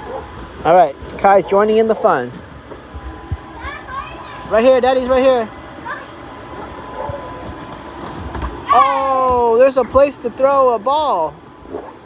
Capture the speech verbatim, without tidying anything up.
All right, Kai's joining in the fun. Right here, Daddy's right here. Oh, there's a place to throw a ball.